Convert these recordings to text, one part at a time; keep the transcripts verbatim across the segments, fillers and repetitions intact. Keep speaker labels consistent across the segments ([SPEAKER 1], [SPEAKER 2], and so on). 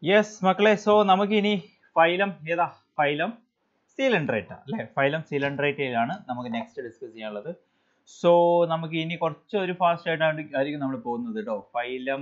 [SPEAKER 1] Yes മക്കളെ, so നമുക്ക് ഇനി ഫൈലം ഏതാ? ഫൈലം സീലൻഡ്രേറ്റ അല്ലെ? ഫൈലം സീലൻഡ്രേറ്റയിലാണ് നമുക്ക് നെക്സ്റ്റ് ഡിസ്കസ് ചെയ്യാനുള്ളത്. സോ നമുക്ക് ഇനി കുറച്ച് ഒരു ഫാസ്റ്റ് ആയിട്ടാണ് ആയിരിക്കും നമ്മൾ പോകുന്നത് കേട്ടോ. Phylum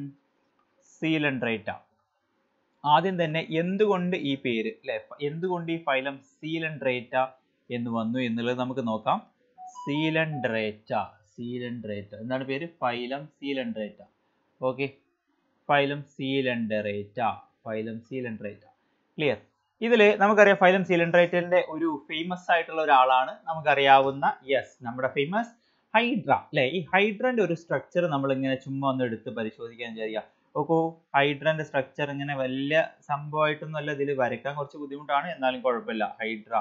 [SPEAKER 1] coelenterata. ആദ്യം തന്നെ എന്തുകൊണ്ട് ഈ പേര് അല്ലെ, എന്തുകൊണ്ട് ഈ ഫൈലം സീലൻഡ്രേറ്റ എന്ന് വന്നു എന്നുള്ളത് നമുക്ക് നോക്കാം. സീലൻഡ്രേറ്റ സീലൻഡ്രേറ്റ എന്താണ് പേര്? Phylum coelenterata. Okay, phylum coelenterata phylum coelenterata clear. ഇതിൽ നമുക്കറിയാം ഫൈലം സീലൻഡ്രേറ്റന്റെ ഒരു ഫേമസ് ആയിട്ടുള്ള ഒരാളാണ് നമുക്കറിയാവുന്ന, യെസ്, നമ്മുടെ ഫേമസ് ഹൈഡ്ര അല്ലെ. ഈ ഹൈഡ്രന്റെ ഒരു സ്ട്രക്ചർ നമ്മൾ ഇങ്ങനെ ചുമ്മാ ഒന്ന് എടുത്ത് പരിശോധിക്കാൻ വിചാരിക്കുക. നോക്കൂ, ഹൈഡ്രന്റെ സ്ട്രക്ചർ ഇങ്ങനെ വലിയ സംഭവമായിട്ടൊന്നും അല്ല, ഇതിൽ വരയ്ക്കാൻ കുറച്ച് ബുദ്ധിമുട്ടാണ്, എന്നാലും കുഴപ്പമില്ല. ഹൈഡ്ര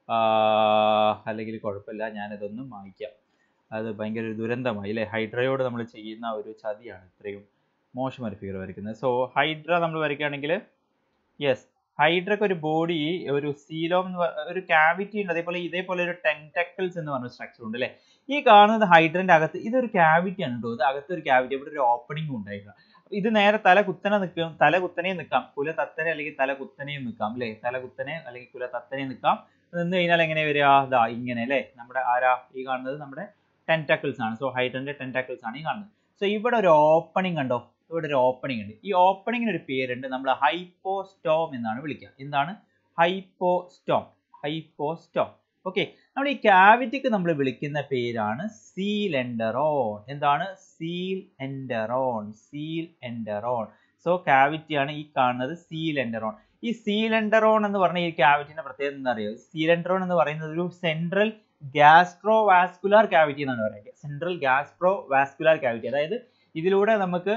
[SPEAKER 1] അല്ലെങ്കിൽ കുഴപ്പമില്ല, ഞാനിതൊന്നും വായിക്കാം. അത് ഭയങ്കര ഒരു ദുരന്തമായി അല്ലെ. ഹൈഡ്രയോട് നമ്മൾ ചെയ്യുന്ന ഒരു ചതിയാണ് ഇത്രയും മോശം ഒരു ഫിഗർ വരയ്ക്കുന്നത്. സോ ഹൈഡ്ര നമ്മൾ വരയ്ക്കുകയാണെങ്കിൽ, യെസ്, ഹൈഡ്രക്ക് ഒരു ബോഡി, ഒരു സീലോം എന്ന് ഒരു ക്യാവിറ്റി ഉണ്ട്, അതേപോലെ ഇതേപോലെ ഒരു ടെന്റക്കിൾസ് എന്ന് പറഞ്ഞ സ്ട്രക്ചർ ഉണ്ട് അല്ലെ. ഈ കാണുന്നത് ഹൈഡ്രന്റെ അകത്ത് ഇതൊരു ക്യാവിറ്റി ആണ് കേട്ടോ. ഇത് അകത്ത് ഒരു ക്യാവിറ്റി, ഇവിടെ ഒരു ഓപ്പണിംഗ് ഉണ്ടായില്ല. ഇത് നേരെ തല കുത്തനെ നിൽക്കും, തല കുത്തനെയും നിൽക്കാം, കുല തത്തനെ അല്ലെങ്കിൽ തല കുത്തനെയും നിൽക്കാം അല്ലെ. തല കുത്തനെ അല്ലെങ്കിൽ കുല തത്തനെയും നിൽക്കാം. നിന്ന് കഴിഞ്ഞാൽ എങ്ങനെ വരിക? ദാ ഇങ്ങനെ അല്ലെ. നമ്മുടെ ആരാ ഈ കാണുന്നത്? നമ്മുടെ ടെന്റക്കിൾസ് ആണ്. സോ ഹൈഡ്രന്റെ ടെന്റക്കിൾസ് ആണ് ഈ കാണുന്നത്. സോ ഇവിടെ ഒരു ഓപ്പണിംഗ് കണ്ടോ, ഇവിടെ ഒരു ഓപ്പണിംഗ് ഉണ്ട്. ഈ ഓപ്പണിങ്ങിന് ഒരു പേരുണ്ട്, നമ്മൾ ഹൈപ്പോസ്റ്റോം എന്നാണ് വിളിക്കുക. എന്താണ്? Hypostome hypostome okay. നമ്മൾ ഈ ക്യാവിറ്റിക്ക് നമ്മൾ വിളിക്കുന്ന പേരാണ് സീലെൻഡറോൺ. എന്താണ്? Coelenteron coelenteron so cavity ആണ് ഈ കാണുന്നത്, സീലെൻഡറോൺ. ഈ സീലെൻഡറോൺ എന്ന് പറഞ്ഞ ഈ ക്യാവിറ്റിന്റെ പ്രത്യേകത എന്താ അറിയോ? സീലെൻഡറോൺ എന്ന് പറയുന്നത് ഒരു സെൻട്രൽ ഗ്യാസ്ട്രോ വാസ്കുലാർ ക്യാവിറ്റി എന്നാണ് പറയുന്നത്. സെൻട്രൽ ഗ്യാസ്ട്രോ വാസ്കുലാർ ക്യാവിറ്റി, അതായത് ഇതിലൂടെ നമുക്ക്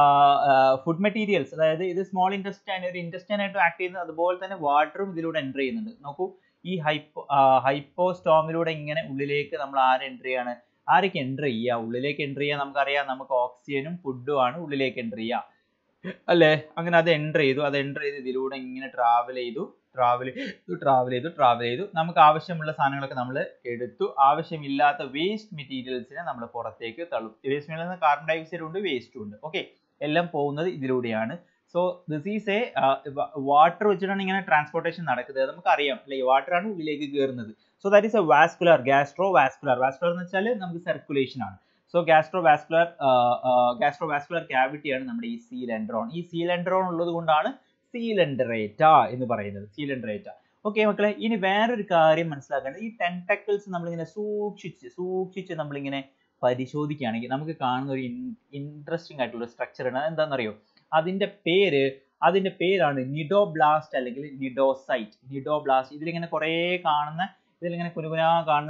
[SPEAKER 1] ഫുഡ് മെറ്റീരിയൽസ്, അതായത് ഇത് സ്മോൾ ഇൻറ്റസ്റ്റൈൻ ഒരു ഇൻറ്റസ്റ്റൈൻ ആയിട്ട് ആക്ട് ചെയ്യുന്നത്, അതുപോലെ തന്നെ വാട്ടറും ഇതിലൂടെ എൻ്റർ ചെയ്യുന്നുണ്ട്. നോക്കൂ, ഈ ഹൈപ്പോ ഹൈപ്പോസ്റ്റോമിലൂടെ ഇങ്ങനെ ഉള്ളിലേക്ക് നമ്മൾ ആര് എൻ്റർ ചെയ്യാണ്? ആരൊക്കെ എൻ്റർ ചെയ്യുക? ഉള്ളിലേക്ക് എൻ്റർ ചെയ്യുക. നമുക്കറിയാം, നമുക്ക് ഓക്സിജനും ഫുഡും ആണ് ഉള്ളിലേക്ക് എൻ്റർ ചെയ്യുക അല്ലേ. അങ്ങനെ അത് എൻ്റർ ചെയ്തു, അത് എൻ്റർ ചെയ്ത് ഇതിലൂടെ ഇങ്ങനെ ട്രാവൽ ചെയ്തു ട്രാവൽ ചെയ്തു ട്രാവൽ ചെയ്തു ട്രാവൽ ചെയ്തു നമുക്ക് ആവശ്യമുള്ള സാധനങ്ങളൊക്കെ നമ്മൾ എടുത്തു. ആവശ്യമില്ലാത്ത വേസ്റ്റ് മെറ്റീരിയൽസിനെ നമ്മൾ പുറത്തേക്ക് തള്ളും. വേസ്റ്റ് മെറ്റീരിയൽ കാർബൺ ഡയോക്സൈഡ് ഉണ്ട്, വേസ്റ്റും ഉണ്ട്. ഓക്കെ, എല്ലാം പോകുന്നത് ഇതിലൂടെയാണ്. So this is a water വെച്ചിട്ടാണ് ഇങ്ങനെ ട്രാൻസ്പോർട്ടേഷൻ നടക്കുന്നത്. നമുക്കറിയാം അല്ലെ, വാട്ടർ ആണ് ഉള്ളിലേക്ക് കയറുന്നത്. So that is a vascular gastro vascular vascular എന്ന് വെച്ചാൽ നമുക്ക് സർക്കുലേഷൻ ആണ്. So gastro vascular gastro vascular cavity ആണ് നമ്മുടെ ഈ സീലെൻഡറോൺ. ഈ സീലെൻഡറോൺ ഉള്ളത് കൊണ്ടാണ് സീലൻഡറേറ്റ എന്ന് പറയുന്നത്, സീലൻഡറേറ്റ. ഓക്കെ മക്കളെ, ഇനി വേറൊരു കാര്യം മനസ്സിലാക്കേണ്ടത്, ഈ ടെന്റക്കിൾസ് നമ്മളിങ്ങനെ സൂക്ഷിച്ച് സൂക്ഷിച്ച് നമ്മളിങ്ങനെ പരിശോധിക്കുകയാണെങ്കിൽ നമുക്ക് കാണുന്ന ഒരു ഇൻട്രസ്റ്റിംഗ് ആയിട്ടുള്ള സ്ട്രക്ചർ ആണ്. എന്താണെന്നറിയോ? അതിന്റെ പേര് അതിന്റെ പേരാണ് നിഡോബ്ലാസ്റ്റ് അല്ലെങ്കിൽ നിഡോസൈറ്റ്. നിഡോബ്ലാസ്റ്റ് ഇതിലിങ്ങനെ കുറേ കാണുന്ന ഇതിലിങ്ങനെ കുനുകുനാ കാണുന്ന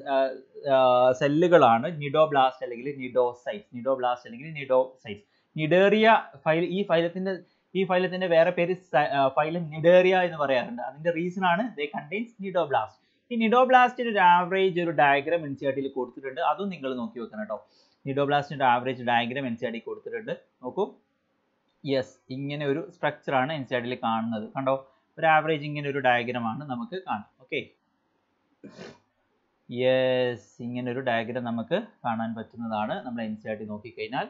[SPEAKER 1] സെല്ലുകളാണ് നിഡോബ്ലാസ്റ്റ് അല്ലെങ്കിൽ നിഡോസൈറ്റ്. നിഡോബ്ലാസ്റ്റ് അല്ലെങ്കിൽ നിഡോസൈറ്റ്. നിഡേറിയ ഫൈൽ ഈ ഫൈലത്തിന്റെ ഈ ഫൈലത്തിന്റെ വേറെ പേര് ഫൈലം നിഡേറിയ എന്ന് പറയാറുണ്ട്. അതിന്റെ റീസൺ ആണ് ദേ കണ്ടെയ്ൻസ് നിഡോബ്ലാസ്റ്റ്. ഈ നിഡോബ്ലാസ്റ്റിന്റെ ഒരു ആവറേജ് ഒരു ഡയഗ്രാം എൻ സി ആർ ടിയിൽ കൊടുത്തിട്ടുണ്ട്, അതും നിങ്ങൾ നോക്കി വെക്കണം കേട്ടോ. നിഡോബ്ലാസ്റ്റിന്റെ average diagram N C R T കൊടുത്തിട്ടുണ്ട്, നോക്കൂ. യെസ്, ഇങ്ങനെ ഒരു സ്ട്രക്ചർ ആണ് എൻ സി ആർ ടിയിൽ കാണുന്നത്, കണ്ടോ? ഒരു ആവറേജ് ഇങ്ങനെ ഒരു ഡയഗ്രാം ആണ് നമുക്ക് കാണാം. ഓക്കെ, യെസ്, ഇങ്ങനെ ഒരു ഡയഗ്രാം നമുക്ക് കാണാൻ പറ്റുന്നതാണ് നമ്മൾ എൻ സി ആർ ടി നോക്കിക്കഴിഞ്ഞാൽ.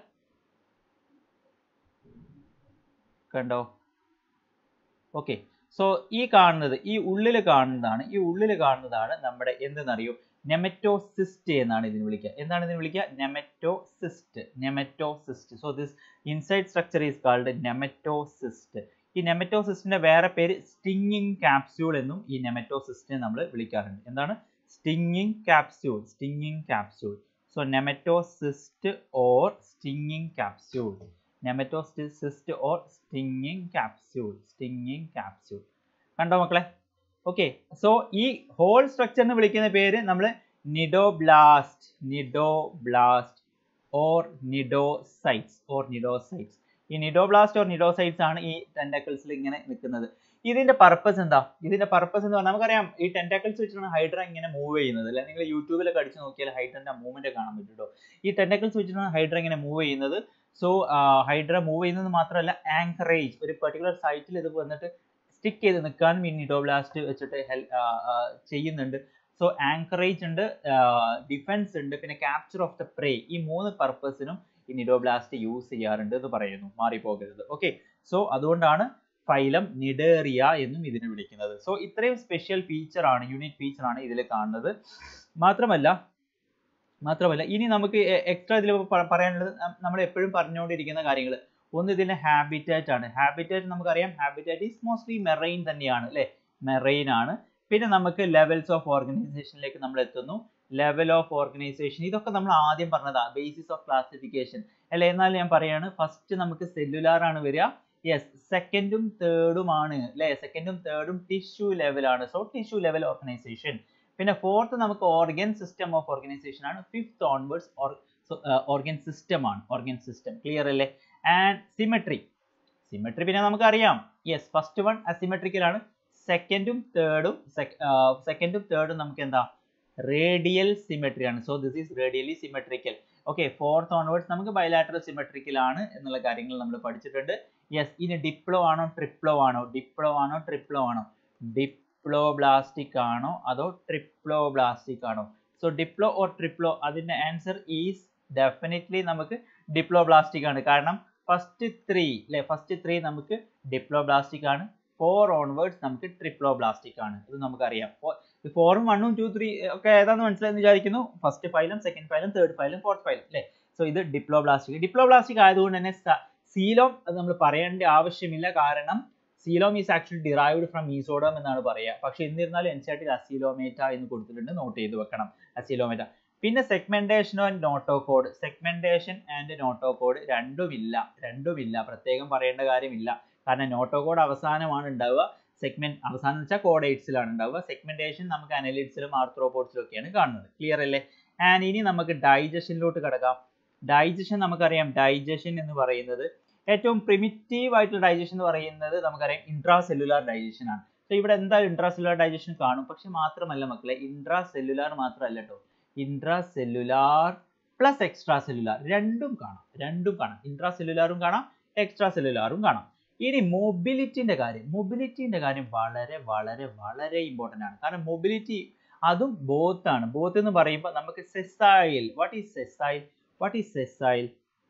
[SPEAKER 1] കണ്ടോ? ഓക്കെ, സോ ഈ കാണുന്നത് ഈ ഉള്ളിൽ കാണുന്നതാണ് ഈ ഉള്ളിൽ കാണുന്നതാണ് നമ്മുടെ എന്തെന്നറിയോ? നെമറ്റോസിസ്റ്റ് എന്നാണ് ഇതിന് വിളിക്കുക. എന്താണ് ഇതിന് വിളിക്കുക? Nematocyst nematocyst so this inside structure is called nematocyst. ഈ നെമറ്റോസിസ്റ്റിന്റെ വേറെ പേര് സ്റ്റിങ്ങിങ് ക്യാപ്സ്യൂൾ എന്നും ഈ നെമറ്റോസിസ്റ്റിനെ നമ്മൾ വിളിക്കാറുണ്ട്. എന്താണ്? Stinging capsule stinging capsule so nematocyst or stinging capsule nematocyst or stinging capsule stinging capsule കണ്ടോ മക്കളെ? ഓക്കെ, സോ ഈ ഹോൾ സ്ട്രക്ചറിന് വിളിക്കുന്ന പേര് നമ്മൾ cnidoblast cnidoblast or cnidocytes or cnidocytes. ഈ നിഡോബ്ലാസ്റ്റ് ഓർ നിഡോസൈറ്റ്സ് ആണ് ഈ ടെന്റക്കിൾസിൽ ഇങ്ങനെ നിൽക്കുന്നത്. ഇതിന്റെ പർപ്പസ് എന്താ? ഇതിന്റെ പർപ്പസ് എന്ന് പറഞ്ഞാൽ നമുക്കറിയാം, ഈ ടെന്റക്കിൾസ് വെച്ചിട്ടാണ് ഹൈഡ്ര ഇങ്ങനെ മൂവ് ചെയ്യുന്നത് അല്ലെ. നിങ്ങൾ യൂട്യൂബിലൊക്കെ അടിച്ച് നോക്കിയാൽ ഹൈഡ്രന്റെ മൂവ്മെന്റ് കാണാൻ പറ്റും കേട്ടോ. ഈ ടെന്റക്കിൾസ് വെച്ചിട്ടാണ് ഹൈഡ്ര ഇങ്ങനെ മൂവ് ചെയ്യുന്നത്. സോ ഹൈഡ്ര മൂവ് ചെയ്യുന്നത് മാത്രമല്ല, ആങ്കറേജ് ഒരു പെർട്ടിക്കുലർ സൈറ്റിൽ ഇത് വന്നിട്ട് സ്റ്റിക്ക് ചെയ്ത് നിൽക്കാനും ഈ നിഡോബ്ലാസ്റ്റ് വെച്ചിട്ട് ചെയ്യുന്നുണ്ട്. സോ ആങ്കറേജ് ഉണ്ട്, ഡിഫൻസ് ഉണ്ട്, പിന്നെ ക്യാപ്ചർ ഓഫ് ദ പ്രേ. ഈ മൂന്ന് പർപ്പസിനും ഈ നിഡോബ്ലാസ്റ്റ് യൂസ് ചെയ്യാറുണ്ട് എന്ന് പറയുന്നു, മാറിപ്പോകരുത്. ഓക്കെ, സോ അതുകൊണ്ടാണ് ഫൈലം നിഡേറിയ എന്നും ഇതിനെ വിളിക്കുന്നത്. സോ ഇത്രയും സ്പെഷ്യൽ ഫീച്ചർ ആണ്, യൂണിക് ഫീച്ചർ ആണ് ഇതിൽ കാണുന്നത്. മാത്രമല്ല മാത്രമല്ല ഇനി നമുക്ക് എക്സ്ട്രാ ഇതിൽ പറയാനുള്ളത് നമ്മൾ എപ്പോഴും പറഞ്ഞുകൊണ്ടിരിക്കുന്ന കാര്യങ്ങൾ. ഒന്ന് ഇതിന്റെ ഹാബിറ്റാറ്റ് ആണ്. ഹാബിറ്റാറ്റ് നമുക്കറിയാം, ഹാബിറ്റാറ്റ് ഈസ് മോസ്റ്റ്ലി മെറൈൻ തന്നെയാണ് അല്ലെ, മെറൈൻ ആണ്. പിന്നെ നമുക്ക് ലെവൽസ് ഓഫ് ഓർഗനൈസേഷനിലേക്ക് നമ്മൾ എത്തുന്നു. ലെവൽ ഓഫ് ഓർഗനൈസേഷൻ ഇതൊക്കെ നമ്മൾ ആദ്യം പറഞ്ഞതാ, ബേസിസ് ഓഫ് ക്ലാസിഫിക്കേഷൻ അല്ലെ. എന്നാൽ ഞാൻ പറയാണ്, ഫസ്റ്റ് നമുക്ക് സെല്ലുലാർ ആണ് വരിക. യെസ്, സെക്കൻഡും തേർഡും ആണ് അല്ലെ, സെക്കൻഡും തേർഡും ടിഷ്യൂ ലെവൽ ആണ്. So tissue level organisation. പിന്നെ ഫോർത്ത് നമുക്ക് ഓർഗൻ സിസ്റ്റം ഓഫ് ഓർഗനൈസേഷൻ ആണ്. ഫിഫ്ത്ത് ഓൺവേർഡ്സ് ഓർഗൻ സിസ്റ്റം ആണ്, ഓർഗൻ സിസ്റ്റം. ക്ലിയർ അല്ലേ? ആൻഡ് സിമെട്രി, സിമെട്രി പിന്നെ നമുക്കറിയാം. യെസ്, ഫസ്റ്റ് വൺ അസിമെട്രിക്കൽ ആണ്. സെക്കൻഡും തേർഡും സെക്കൻഡും തേർഡും നമുക്ക് എന്താ, റേഡിയൽ സിമെട്രി ആണ്. So this is radially symmetrical. Okay, fourth onwards നമുക്ക് ബൈലാറ്ററൽ സിമെട്രിക്കൽ ആണ് എന്നുള്ള കാര്യങ്ങൾ നമ്മൾ പഠിച്ചിട്ടുണ്ട്. യെസ്, ഇനി ഡിപ്ലോ ആണോ ട്രിപ്ലോ ആണോ, ഡിപ്ലോ ആണോ ട്രിപ്ലോ ആണോ, ഡിപ്ലോബ്ലാസ്റ്റിക് ആണോ അതോ ട്രിപ്ലോബ്ലാസ്റ്റിക് ആണോ? സോ ഡിപ്ലോ ഓർ ട്രിപ്ലോ, അതിന്റെ ആൻസർ ഈസ് ഡെഫിനറ്റ്ലി നമുക്ക് ഡിപ്ലോബ്ലാസ്റ്റിക് ആണ്. കാരണം ഫസ്റ്റ് ത്രീ അല്ലെ, ഫസ്റ്റ് ത്രീ നമുക്ക് ഡിപ്ലോബ്ലാസ്റ്റിക് ആണ്. ഫോർ ഓൺവേർഡ്സ് നമുക്ക് ട്രിപ്ലോബ്ലാസ്റ്റിക് ആണ്. ഇത് നമുക്കറിയാം. ഫോറും വണ്ണും ടു ത്രീ ഒക്കെ ഏതാണെന്ന് മനസ്സിലായെന്ന് വിചാരിക്കുന്നു. First phylum, second phylum, third phylum, fourth phylum അല്ലേ. സോ ഇത് ഡിപ്ലോബ്ലാസ്റ്റിക്. ഡിപ്ലോബ്ലാസ്റ്റിക് ആയതുകൊണ്ട് തന്നെ സീലോം അത് നമ്മൾ പറയേണ്ട ആവശ്യമില്ല. കാരണം coelom is actually derived from mesoderm എന്നാണ് പറയുക. പക്ഷെ എന്നിരുന്നാലും എൻ സി ആർ ടിയിൽ അസീലോമേറ്റ എന്ന് കൊടുത്തിട്ടുണ്ട്, നോട്ട് ചെയ്ത് വെക്കണം അസീലോമേറ്റ. പിന്നെ segmentation and notochord, segmentation and notochord രണ്ടുമില്ല, രണ്ടുമില്ല പ്രത്യേകം പറയേണ്ട കാര്യമില്ല. കാരണം നോട്ടോകോഡ് അവസാനമാണ് ഉണ്ടാവുക, സെഗ്മെന്റ് അവസാനം എന്ന് വെച്ചാൽ കോഡ് എയ്റ്റ്സിലാണ് ഉണ്ടാവുക. സെഗ്മെന്റേഷൻ നമുക്ക് അനലിറ്റ്സിലും ആർത്രോപോഡ്സിലും ഒക്കെയാണ് കാണുന്നത്. ക്ലിയർ അല്ലേ? ആൻഡ് ഇനി നമുക്ക് ഡൈജഷനിലോട്ട് കിടക്കാം. ഡൈജഷൻ നമുക്കറിയാം, ഡൈജഷൻ എന്ന് പറയുന്നത് ഏറ്റവും പ്രിമിറ്റീവ് ആയിട്ടുള്ള ഡൈജഷൻ എന്ന് പറയുന്നത് നമുക്കറിയാം ഇൻട്രാ സെല്ലുലാർ ഡൈജഷൻ ആണ്. സോ ഇവിടെ എന്തായാലും ഇൻട്രാ സെല്ലുലാർ ഡൈജഷൻ കാണും. പക്ഷെ മാത്രമല്ല മക്കളെ, ഇൻട്രാ സെല്ലുലാർ മാത്രമല്ല കേട്ടോ, intracellular plus extracellular രണ്ടും കാണാം, രണ്ടും കാണാം. ഇൻട്രാ സെല്ലുലാറും കാണാം, എക്സ്ട്രാ സെല്ലുലാറും കാണാം. ഇനി മൊബിലിറ്റിന്റെ കാര്യം, മൊബിലിറ്റിന്റെ കാര്യം വളരെ വളരെ വളരെ ഇമ്പോർട്ടന്റ് ആണ്. കാരണം മൊബിലിറ്റി അതും ബോത്ത് ആണ്. ബോത്ത് എന്ന് പറയുമ്പോൾ നമുക്ക് sessile, what is sessile, what is sessile?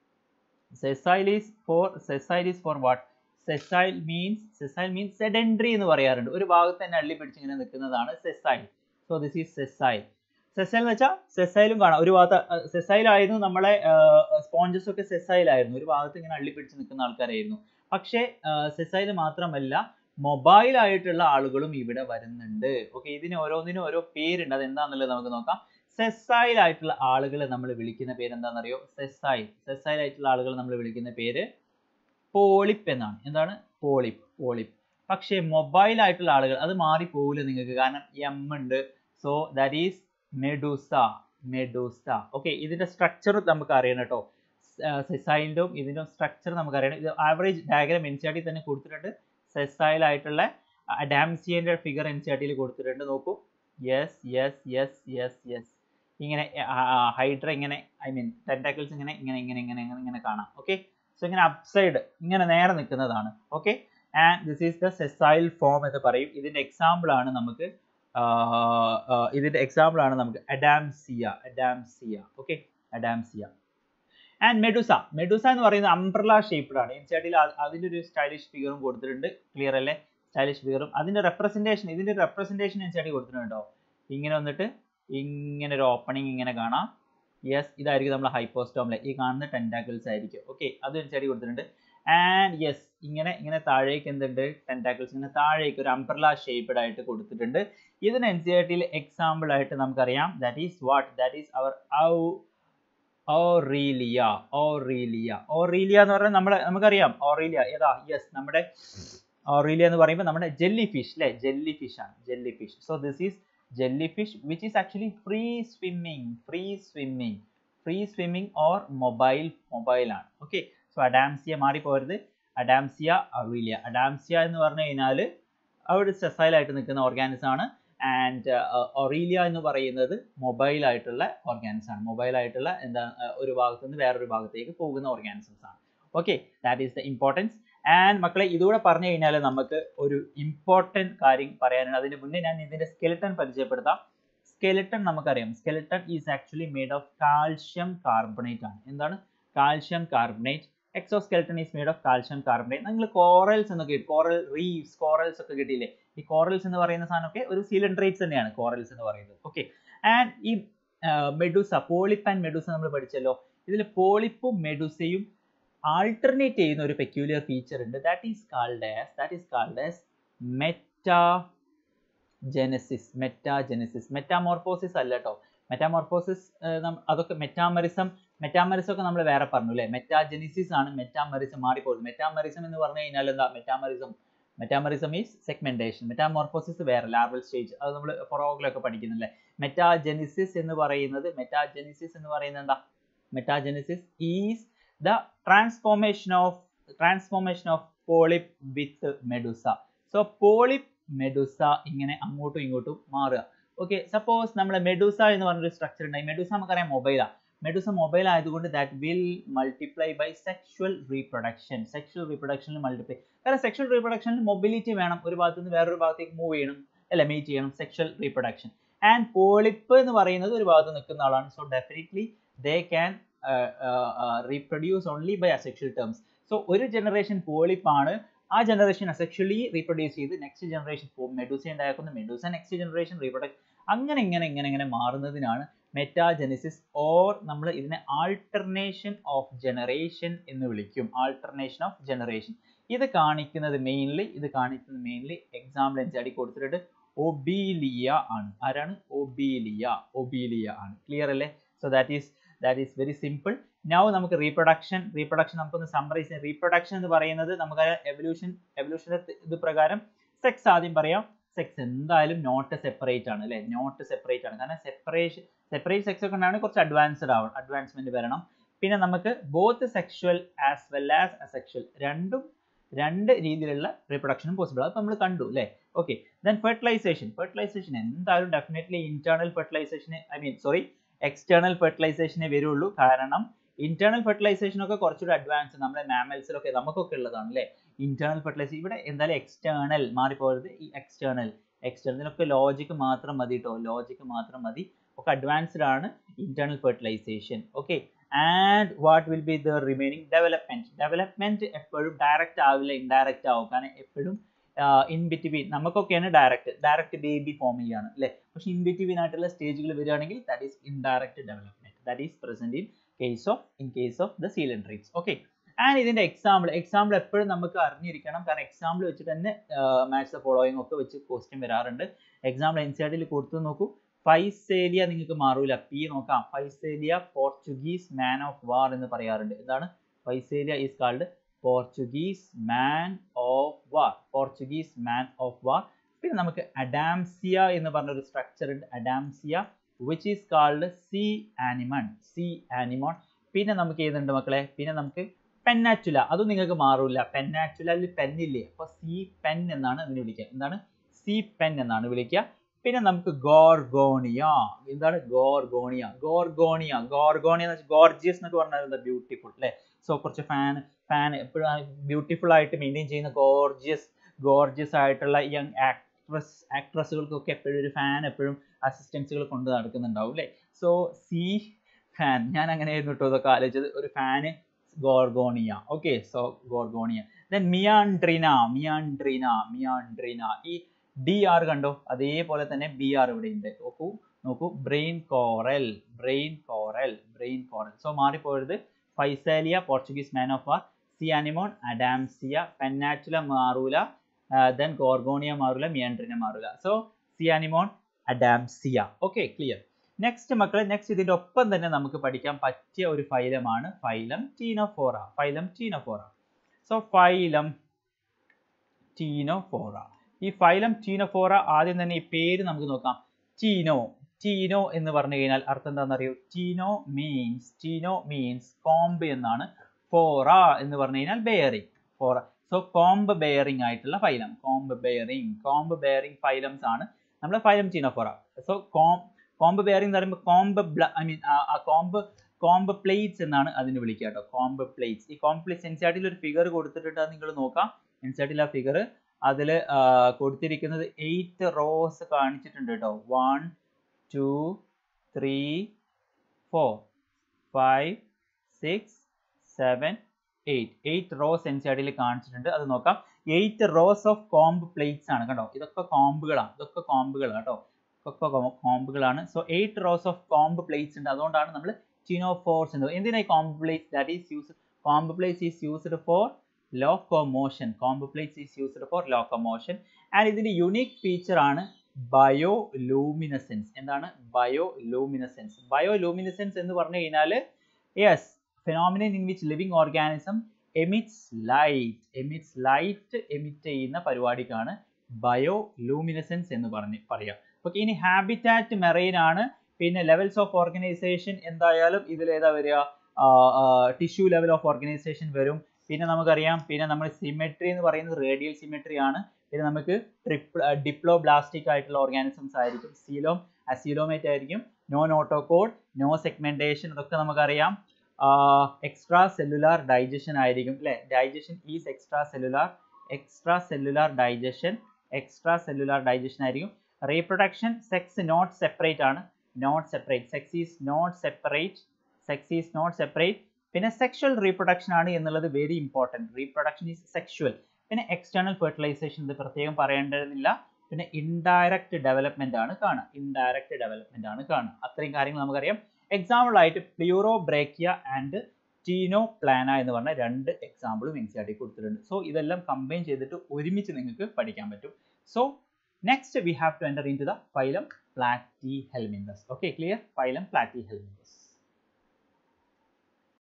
[SPEAKER 1] Sessile is for, sessile is for what? Sessile means, sessile means sedentary എന്ന് പറയാറുണ്ട്. ഒരു ഭാഗത്ത് തന്നെ അള്ളി പിടിച്ച് ഇങ്ങനെ നിൽക്കുന്നതാണ് sessile. So this is sessile. Sessile എന്ന് വെച്ചാൽ സെസൈലും കാണാം. ഒരു ഭാഗത്ത് സെസൈൽ ആയിരുന്നു, നമ്മളെ സ്പോഞ്ചസ് ഒക്കെ സെസൈൽ ആയിരുന്നു, ഒരു ഭാഗത്ത് ഇങ്ങനെ അള്ളി പിടിച്ച് നിൽക്കുന്ന ആൾക്കാരായിരുന്നു. പക്ഷേ സെസൈൽ മാത്രമല്ല, മൊബൈൽ ആയിട്ടുള്ള ആളുകളും ഇവിടെ വരുന്നുണ്ട്. ഓക്കെ, ഇതിന് ഓരോന്നിനും ഓരോ പേരുണ്ട്. അത് എന്താണെന്നുള്ളത് നമുക്ക് നോക്കാം. സെസൈൽ ആയിട്ടുള്ള ആളുകളെ നമ്മൾ വിളിക്കുന്ന പേര് എന്താണെന്നറിയോ? സെസൈൽ, സെസൈൽ ആയിട്ടുള്ള ആളുകൾ നമ്മൾ വിളിക്കുന്ന പേര് പോളിപ്പ് എന്നാണ്. എന്താണ്? Polyp, polyp. പക്ഷേ മൊബൈൽ ആയിട്ടുള്ള ആളുകൾ അത് മാറിപ്പോകില്ല നിങ്ങൾക്ക്, കാരണം എം ഉണ്ട്. So that is medusa, medusa. Okay, ഇതിന്റെ സ്ട്രക്ചർ നമുക്ക് അറിയണം കേട്ടോ. സെസൈലിന്റെ ഇതിന്റെ സ്ട്രക്ചർ നമുക്ക് അറിയണം. ഇത് average diagram N C R T തന്നെ കൊടുത്തിട്ടുണ്ട്. സെസൈൽ ആയിട്ടുള്ള അഡാംസിയന്റെ ഫിഗർ എൻ സി ആർ ടിയിൽ കൊടുത്തിട്ടുണ്ട്, നോക്കൂ. Yes yes yes yes yes ഇങ്ങനെ ഹൈഡ്ര ഇങ്ങനെ, ഐ മീൻ ടെന്റാക്കിൾസ് ഇങ്ങനെ ഇങ്ങനെ ഇങ്ങനെ ഇങ്ങനെ ഇങ്ങനെ കാണാം. ഓക്കെ, സോ ഇങ്ങനെ അപ്സൈഡ് ഇങ്ങനെ നേരെ നിൽക്കുന്നതാണ്. Okay, and this is the sessile form എന്ന് പറയും. ഇതിന്റെ എക്സാമ്പിൾ ആണ് നമുക്ക് ഇതിന്റെ എക്സാമ്പിൾ ആണ് നമുക്ക് Adamsia, Adamsia. Okay, Adamsia. And medusa, medusa എന്ന് പറയുന്നത് അംബ്രല ഷേപ്ഡ് ആണ്. എൻ സി ആർ ടിയിൽ അതിന്റെ ഒരു സ്റ്റൈലിഷ് ഫിഗറും കൊടുത്തിട്ടുണ്ട്. ക്ലിയർ അല്ലേ? സ്റ്റൈലിഷ് ഫിഗറും അതിന്റെ റെപ്രസെന്റേഷൻ, ഇതിന്റെ representation N C R T കൊടുത്തിട്ടുണ്ട് കേട്ടോ. ഇങ്ങനെ വന്നിട്ട് ഇങ്ങനെ ഒരു ഓപ്പണിംഗ് ഇങ്ങനെ കാണാം. യെസ്, ഇതായിരിക്കും നമ്മൾ ഹൈപ്പോസ്റ്റോമിലെ ഈ കാണുന്ന ടെന്റാക്കിൾസ് ആയിരിക്കും. ഓക്കെ, അത് എൻ സി ആർ ടി കൊടുത്തിട്ടുണ്ട്. ആൻഡ് യെസ്, ഇങ്ങനെ ഇങ്ങനെ താഴേക്ക് എന്തുണ്ട്, ടെന്റാക്കിൾസ് ഇങ്ങനെ താഴേക്ക് ഒരു അംബ്രല ഷേപ്ഡ് ആയിട്ട് കൊടുത്തിട്ടുണ്ട്. ഇതിന് എൻ സി ആർ ടിയിൽ എക്സാമ്പിൾ ആയിട്ട് നമുക്കറിയാം, that is what, that is our ഔ ഓറീലിയ, ഓറീലിയ. ഓറീലിയ എന്ന് പറഞ്ഞാൽ നമ്മുടെ നമുക്കറിയാം ഓറീലിയ ഏതാ? യെസ്, നമ്മുടെ ഓറീലിയ എന്ന് പറയുമ്പോൾ നമ്മുടെ ജെല്ലി ഫിഷ് അല്ലെ, ജെല്ലി ഫിഷ് ആണ്, jellyfish. So this is jellyfish which is actually free swimming, free swimming, free swimming or mobile, mobile ആണ്. ഓക്കെ, സോ അഡാംസിയ മാറിപ്പോരുത്, അഡാംസിയ ഓറീലിയ. അഡാംസിയ എന്ന് പറഞ്ഞു കഴിഞ്ഞാൽ അവിടെ സെസൈൽ ആയിട്ട് നിൽക്കുന്ന ഓർഗാനിസം ആണ്. ആൻഡ് ഒറീലിയ എന്ന് പറയുന്നത് മൊബൈൽ ആയിട്ടുള്ള ഓർഗാനിസം ആണ്. മൊബൈൽ ആയിട്ടുള്ള എന്താ, ഒരു ഭാഗത്ത് നിന്ന് വേറൊരു ഭാഗത്തേക്ക് പോകുന്ന ഓർഗാനിസംസ് ആണ്. Okay, that is the importance. And മക്കളെ, ഇതുകൂടെ പറഞ്ഞു കഴിഞ്ഞാൽ നമുക്ക് ഒരു ഇമ്പോർട്ടൻറ്റ് കാര്യം പറയാനുണ്ട്. അതിന് മുന്നേ ഞാൻ ഇതിന്റെ സ്കെലിട്ടൺ പരിചയപ്പെടുത്താം. സ്കെലിട്ടൺ നമുക്കറിയാം, skeleton is actually made of calcium carbonate ആണ്. എന്താണ്? Calcium carbonate. Exoskeleton is made of calcium carbonate. നിങ്ങൾ കോറൽസ് എന്നൊക്കെ കോറൽ റീഫ്സ് കോറൽസ് ഒക്കെ കിട്ടിയില്ലേ? ഈ കോറൽസ് എന്ന് പറയുന്ന സാധനമൊക്കെ ഒരു സീലൻഡ്രേറ്റ്സ് തന്നെയാണ് കോറൽസ് എന്ന് പറയുന്നത്. ഓക്കെ, ആൻഡ് ഈ മെഡൂസ, പോളിപ്പ് ആൻഡ് മെഡൂസ നമ്മൾ പഠിച്ചല്ലോ. ഇതിൽ പോളിപ്പും മെഡൂസയും ആൾട്ടർനേറ്റ് ചെയ്യുന്ന ഒരു പെക്യൂലിയർ ഫീച്ചർ ഉണ്ട്. That is called as that is called as metagenesis. Metagenesis metamorphosis അല്ല കേട്ടോ. മെറ്റാമോർഫോസിസ് അതൊക്കെ മെറ്റാമറിസം മെറ്റാമറിസം ഒക്കെ നമ്മൾ വേറെ പറഞ്ഞു അല്ലേ. മെറ്റാജെനിസിസ് ആണ് മെറ്റാമറിസം മാറിപ്പോകുന്നത്. മെറ്റാമറിസം എന്ന് പറഞ്ഞു കഴിഞ്ഞാൽ എന്താ? Metamerism metamerism is segmentation. Metamorphosis വേറെ, ലാർവൽ സ്റ്റേജ്, അത് നമ്മൾ ഫൊറോഗിലൊക്കെ പഠിക്കുന്നില്ലേ. മെറ്റാജെനിസിസ് എന്ന് പറയുന്നത് മെറ്റാജെനിസിസ് എന്ന് പറയുന്നത് എന്താ? Metagenesis is the transformation of transformation of polyp with medusa. So polyp medusa ഇങ്ങനെ അങ്ങോട്ടും ഇങ്ങോട്ടും മാറുക. ഓക്കെ, സപ്പോസ് നമ്മൾ മെഡൂസ എന്ന് പറഞ്ഞൊരു സ്ട്രക്ചർ ഉണ്ടായി. മെഡൂസ നമുക്കറിയാം മൊബൈലാ. മെഡൂസ മൊബൈൽ ആയതുകൊണ്ട് that will multiply by sexual reproduction. Sexual റീപ്രൊഡക്ഷനിൽ മൾട്ടിപ്ലൈ, കാരണം സെക്ഷുവൽ റീപ്രൊഡക്ഷനിൽ മൊബിലിറ്റി വേണം, ഒരു ഭാഗത്ത് നിന്ന് വേറൊരു ഭാഗത്തേക്ക് മൂവ് ചെയ്യണം അല്ല, മീറ്റ് ചെയ്യണം. Sexual reproduction. ആൻഡ് പോളിപ്പ് എന്ന് പറയുന്നത് ഒരു ഭാഗത്ത് നിൽക്കുന്ന ആളാണ്. So definitely they can Uh, uh, uh, reproduce only by asexual terms. So ഒരു ജനറേഷൻ പോളിപ്പാണ്, ആ ജനറേഷൻ അസെക്ഷലി റീപ്രൊഡ്യൂസ് ചെയ്ത് നെക്സ്റ്റ് ജനറേഷൻ മെഡൂസ ഉണ്ടാക്കുന്ന മെഡൂസ നെക്സ്റ്റ് ജനറേഷൻ റീപ്രൊഡക്ട്, അങ്ങനെ ഇങ്ങനെ ഇങ്ങനെ ഇങ്ങനെ മാറുന്നതിനാണ് മെറ്റാജെനിസിസ്, ഓർ നമ്മൾ ഇതിനെ ആൾട്ടർനേഷൻ ഓഫ് ജനറേഷൻ എന്ന് വിളിക്കും. Alternation of generation. ഇത് കാണിക്കുന്നത് മെയിൻലി ഇത് കാണിക്കുന്നത് മെയിൻലി എക്സാമ്പിൾ എൻസി കൊടുത്തിട്ട് ഒബീലിയ ആണ്. ആരാണ്? ഒബീലിയ. ഒബീലിയ ആണ്. ക്ലിയർ അല്ലേ? So that is That is very simple. Now നമുക്ക് റീപ്രൊഡക്ഷൻ റീപ്രൊഡക്ഷൻ നമുക്കൊന്ന് സമ്മറൈസ് ചെയ്യാം. റീപ്രൊഡക്ഷൻ എന്ന് പറയുന്നത് നമുക്ക് എവല്യൂഷൻ എവല്യൂഷന്റെ ഇത് പ്രകാരം സെക്സ് ആദ്യം പറയാം. സെക്സ് എന്തായാലും നോട്ട് സെപ്പറേറ്റ് ആണ് അല്ലേ, നോട്ട് സെപ്പറേറ്റ് ആണ്. കാരണം സെപ്പറേഷൻ സെപ്പറേറ്റ് സെക്സ് ഒക്കെ ഉണ്ടാവണം, കുറച്ച് അഡ്വാൻസ്ഡ് ആവണം, അഡ്വാൻസ്മെന്റ് വരണം. പിന്നെ നമുക്ക് both sexual as well as asexual, രണ്ടും രണ്ട് രീതിയിലുള്ള റീപ്രൊഡക്ഷനും പോസിബിൾ. അത് നമ്മൾ കണ്ടു അല്ലേ. Okay, then fertilisation. ഫെർട്ടിലൈസേഷൻ എന്തായാലും definitely internal fertilisation, I mean sorry external ഫെർട്ടിലൈസേഷനെ വരുള്ളൂ. കാരണം ഇന്റേണൽ ഫെർട്ടിലൈസേഷൻ ഒക്കെ കുറച്ചുകൂടി അഡ്വാൻസ് നമ്മുടെ മാമൽസിലൊക്കെ നമുക്കൊക്കെ ഉള്ളതാണ് അല്ലേ. ഇന്റേണൽ ഫെർട്ടിലൈസേഷൻ ഇവിടെ എന്തായാലും എക്സ്റ്റേണൽ മാറിപ്പോയത്. ഈ എക്സ്റ്റേണൽ എക്സ്റ്റേണലൊക്കെ ലോജിക്ക് മാത്രം മതി കേട്ടോ, ലോജിക്ക് മാത്രം മതി. ഒക്കെ അഡ്വാൻസ്ഡ് ആണ് internal fertilisation. Okay, and what will be the remaining? Development. Development എപ്പോഴും ഡയറക്റ്റ് ആവില്ല, ഇൻഡയറക്റ്റ് ആവും. കാരണം എപ്പോഴും ഇൻ ബിറ്റ്വീൻ നമുക്കൊക്കെയാണ് ഡയറക്റ്റ് ഡയറക്റ്റ് ബേബി ഫോം ചെയ്യാണ് അല്ലേ. പക്ഷെ ഇൻ ബിറ്റ്വീൻ ആയിട്ടുള്ള സ്റ്റേജുകൾ വരികയാണെങ്കിൽ that is indirect development. That is present in case of in case of the coelenterates. Okay, and ഇതിന്റെ എക്സാമ്പിൾ എക്സാമ്പിൾ എപ്പോഴും നമുക്ക് അറിഞ്ഞിരിക്കണം. കാരണം എക്സാമ്പിൾ വെച്ചിട്ട് തന്നെ മാച്ച് ദ ഫോളോയിങ് ഒക്കെ വെച്ച് ക്വസ്റ്റ്യൻ വരാറുണ്ട്. എക്സാമ്പിൾ എൻ സി ആർ ടിയിൽ കൊടുത്തു നോക്കൂ. ഫൈസേലിയ നിങ്ങൾക്ക് മാറൂല, പി നോക്കാം. ഫൈസേലിയ പോർച്ചുഗീസ് മാൻ ഓഫ് വാർ എന്ന് പറയാറുണ്ട്. എന്താണ്? Physalia is called Portuguese man of war. Portuguese man of war. പിന്നെ നമുക്ക് അഡാംസിയ എന്ന് പറഞ്ഞൊരു സ്ട്രക്ചർ ഉണ്ട്. Adamsia which is called sea anemone. Sea anemone. പിന്നെ നമുക്ക് ഏതുണ്ട് മക്കളെ? പിന്നെ നമുക്ക് പെന്നാറ്റുല. അതും നിങ്ങൾക്ക് മാറൂല. പെന്നാറ്റുലയിൽ പെന്നില്ലേ, അപ്പൊ സീ പെൻ എന്നാണ് അതിനെ വിളിക്കുക. എന്താണ്? സീ പെൻ എന്നാണ് വിളിക്കുക. പിന്നെ നമുക്ക് ഗോർഗോണിയ. എന്താണ്? ഗോർഗോണിയ. ഗോർഗോണിയ ഗോർഗോണിയ എന്ന് വെച്ചാൽ ഗോർജിയസ് എന്നൊക്കെ പറഞ്ഞാൽ എന്താ? ബ്യൂട്ടിഫുൾ അല്ലേ. സോ കുറച്ച് ഫാൻ ഫാൻ എപ്പോഴും ബ്യൂട്ടിഫുൾ ആയിട്ട് മെയിൻറ്റെയിൻ ചെയ്യുന്ന ഗോർജിയസ് ഗോർജിയസ് ആയിട്ടുള്ള യങ് ആക്ട്രസ് ആക്ട്രസുകൾക്കൊക്കെ എപ്പോഴും ഒരു ഫാൻ എപ്പോഴും അസിസ്റ്റൻസുകൾ കൊണ്ട് നടക്കുന്നുണ്ടാവും അല്ലേ. സോ സീ ഫാൻ, ഞാൻ അങ്ങനെയായിരുന്നു കേട്ടോ ഇതൊക്കെ ആലോചിച്ചത്. ഒരു ഫാന് Gorgonia. Okay, so Gorgonia. Then Meandrina. Meandrina Meandrina ഈ ഡി ആർ കണ്ടോ, അതേപോലെ തന്നെ ബി ആർ ഇവിടെ ഉണ്ട്. നോക്കൂ നോക്കൂ brain coral brain coral brain coral. So മാറിപ്പോയത് Physalia Portuguese man of war, sea anemone Adamsia, Pennatula മാറൂല, ദെൻ ഗോർഗോണിയ മാറൂല, മിയാൻഡ്രീന മാറൂല. So sea anemone Adamsia. Okay, clear. Next മക്കളെ, നെക്സ്റ്റ് ഇതിന്റെ ഒപ്പം തന്നെ നമുക്ക് പഠിക്കാൻ പറ്റിയ ഒരു ഫൈലമാണ് phylum Ctenophora. Phylum Ctenophora. So phylum Ctenophora. ഈ ഫൈലം ടീനോഫോറ ആദ്യം തന്നെ ഈ പേര് നമുക്ക് നോക്കാം. ടീനോ ടീനോ എന്ന് പറഞ്ഞു കഴിഞ്ഞാൽ അർത്ഥം എന്താണെന്ന് അറിയോ? Cteno means cteno means comb എന്നാണ്. ഫോറ എന്ന് പറഞ്ഞു കഴിഞ്ഞാൽ bearing. Phora. So comb bearing ആയിട്ടുള്ള phylum. Comb bearing comb bearing phylums ആണ് നമ്മുടെ phylum Ctenophora. So com comb bearing എന്ന് പറയുമ്പോൾ കോംബ് ഐ മീൻ ആ കോംബ് കോംബ് പ്ലേറ്റ്സ് എന്നാണ് അതിന് വിളിക്കുക കേട്ടോ. Comb plates. ഈ comb plates N C R ടിയിൽ ഒരു ഫിഗർ കൊടുത്തിട്ട് നിങ്ങൾ നോക്കാം. എൻ സി ആർ ടിയിൽ ആ ഫിഗർ അതിൽ കൊടുത്തിരിക്കുന്നത് എയ്റ്റ് റോസ് കാണിച്ചിട്ടുണ്ട് കേട്ടോ. One two three four five six seven eight eight rows N C R ടിയിൽ കാണിച്ചിട്ടുണ്ട്. അത് നോക്കാം. Eight rows of comb plates ആണ് കണ്ടോ. ഇതൊക്കെ കോംബുകളാണ്, ഇതൊക്കെ കോംബുകളാണ് കേട്ടോ, ഇതൊക്കെ കോംബുകളാണ്. So eight rows of comb plates ഉണ്ട്. അതുകൊണ്ടാണ് നമ്മൾ ctenophores എന്ന്. എന്തിനായി comb plates? That is use comb plates is used for locomotion. Comb plates is used for locomotion. And ഇതിന്റെ യുണീക് ഫീച്ചർ ആണ് ബയോലൂമിനസെൻസ്. എന്താണ് ബയോലൂമിനസെൻസ്? ബയോലൂമിനസെൻസ് എന്ന് പറഞ്ഞു കഴിഞ്ഞാൽ yes, phenomenon in which living organism emits light emits light emit ചെയ്യുന്ന പരിപാടിക്കാണ് bioluminescence എന്ന് പറഞ്ഞ് പറയാം. ഓക്കെ, ഇനി ഹാബിറ്റാറ്റ് മെറൈൻ ആണ്. പിന്നെ ലെവൽസ് ഓഫ് ഓർഗനൈസേഷൻ എന്തായാലും ഇതിൽ ഏതാ വരിക? ടിഷ്യൂ ലെവൽ ഓഫ് ഓർഗനൈസേഷൻ വരും. പിന്നെ നമുക്കറിയാം, പിന്നെ നമ്മൾ സിമെട്രി എന്ന് പറയുന്നത് റേഡിയൽ സിമെട്രി ആണ്. പിന്നെ നമുക്ക് ട്രിപ്പിൾ ഡിപ്ലോബ്ലാസ്റ്റിക് ആയിട്ടുള്ള ഓർഗാനിസംസ് ആയിരിക്കും. സീലോം അസീലോമേറ്റ് ആയിരിക്കും. നോ നോട്ടോകോഡ്, നോ സെഗ്മെന്റേഷൻ, ഇതൊക്കെ നമുക്കറിയാം. എക്സ്ട്രാ സെല്ലുലാർ ഡൈജഷൻ ആയിരിക്കും അല്ലെ. Digestion is extracellular extracellular digestion extracellular digestion ആയിരിക്കും. റീപ്രൊഡക്ഷൻ സെക്സ് നോട്ട് സെപ്പറേറ്റ് ആണ്, not separate. Sex is not separate sex is not separate. പിന്നെ sexual reproduction ആണ് എന്നുള്ളത് very important. Reproduction is sexual. പിന്നെ external fertilisation ഇത് പ്രത്യേകം പറയേണ്ടതില്ല. പിന്നെ ഇൻഡയറക്റ്റ് ഡെവലപ്മെന്റ് ആണ് കാണുക, ഇൻഡയറക്റ്റ് ഡെവലപ്മെന്റ് ആണ് കാണുക. അത്രയും കാര്യങ്ങൾ നമുക്കറിയാം. എക്സാമ്പിൾ ആയിട്ട് പ്ലൂറോബ്രേക്കിയ ആൻഡ് ടീനോപ്ലാന എന്ന് പറഞ്ഞ രണ്ട് എക്സാമ്പിളും എൻ സി ആർ ടി കൊടുത്തിട്ടുണ്ട്. സോ ഇതെല്ലാം കമ്പൈൻ ചെയ്തിട്ട് ഒരുമിച്ച് നിങ്ങൾക്ക് പഠിക്കാൻ പറ്റും. So next we have to enter into the phylum Platyhelminthes. Okay, clear? Phylum Platyhelminthes.